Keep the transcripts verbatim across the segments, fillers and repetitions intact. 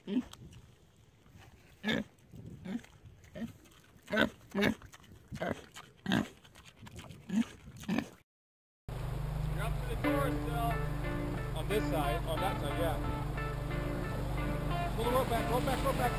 up to the door still. On this side, on that side, yeah. Pull the rope back, rope back, rope back.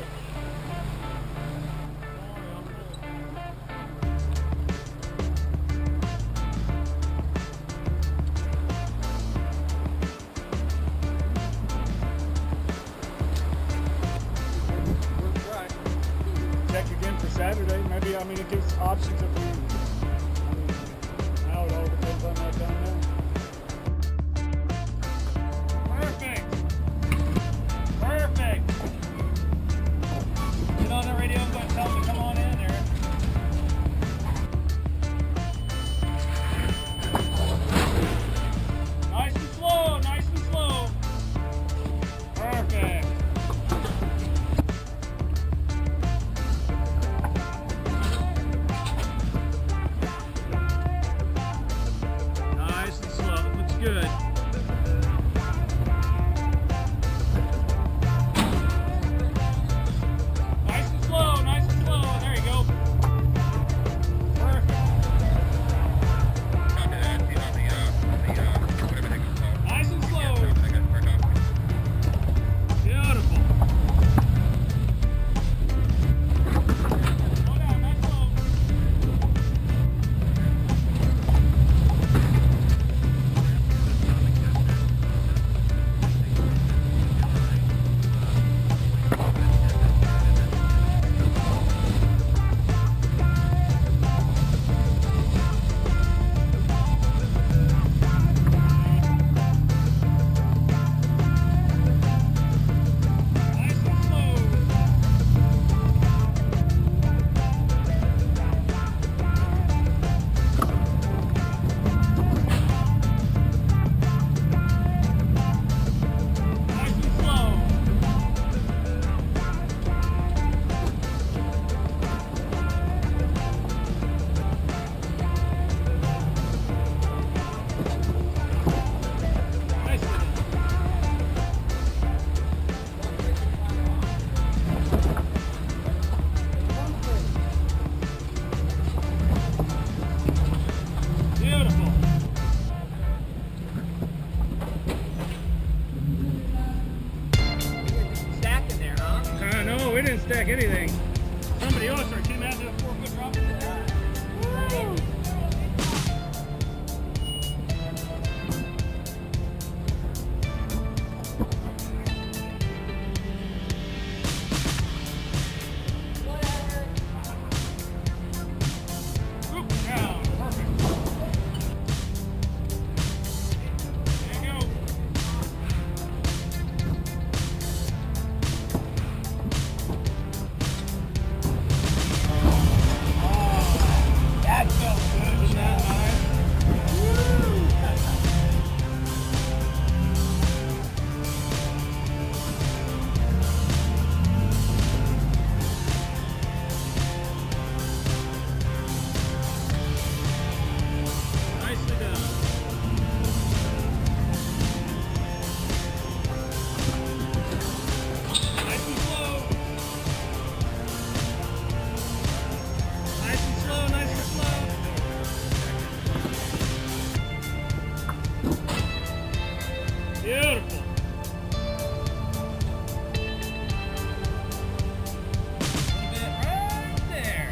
Check again for Saturday. Maybe, I mean, it gives options if we, I mean, now it all depends on that down there. Perfect. Perfect. Get on the radio and tell them to come on in there. Nice and slow, nice and slow. Perfect. Nice and slow. Looks good. Nice and slow, nice and slow. There you go. Perfect. Nice and slow. Beautiful. Slow down, nice and slow. Nice and slow. Nice and slow. Nice. Beautiful. Stack in there, huh? Uh, no, we didn't stack anything. Somebody else started getting out to a four foot drop. Woo! Oop, down. Perfect. There you go. That felt good. Isn't that nice? Woo! Nicely done. Nice and slow. Nice and slow, nice and slow. Beautiful. Right there.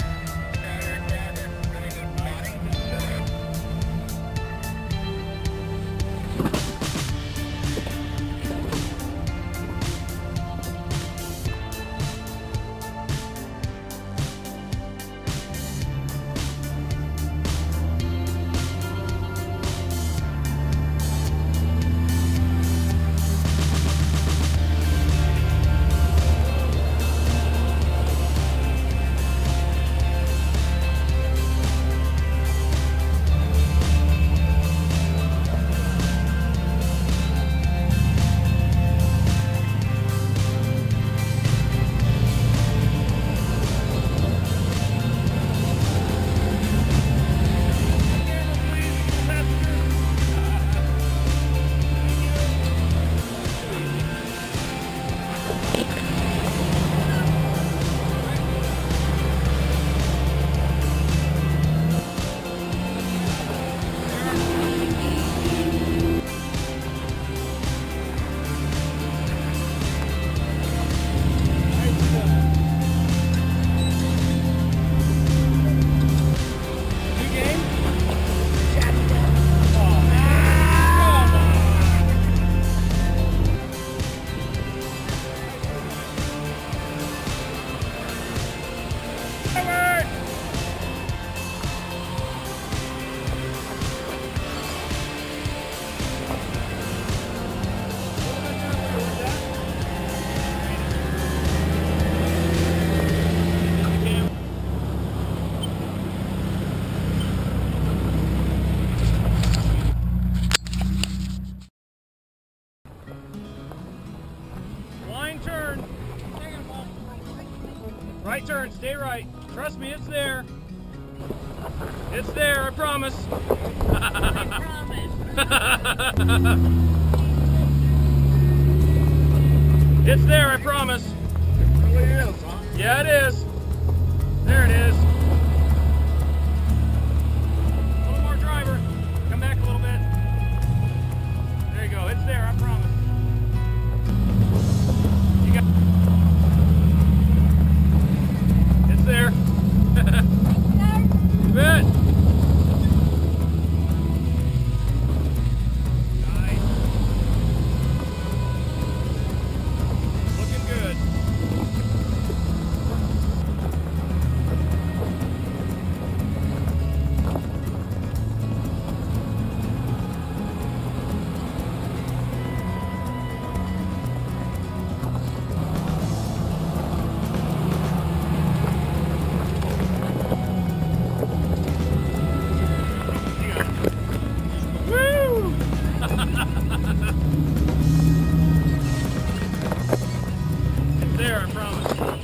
turn, stay right. Trust me, it's there. It's there, I promise. I promise. It's there, I promise. It really is, huh? Yeah, it is. There it is. A little more driver. Come back a little bit. There you go. It's there, I promise. You got. It's there. You bet. Nice. Looking good. It's there, I promise.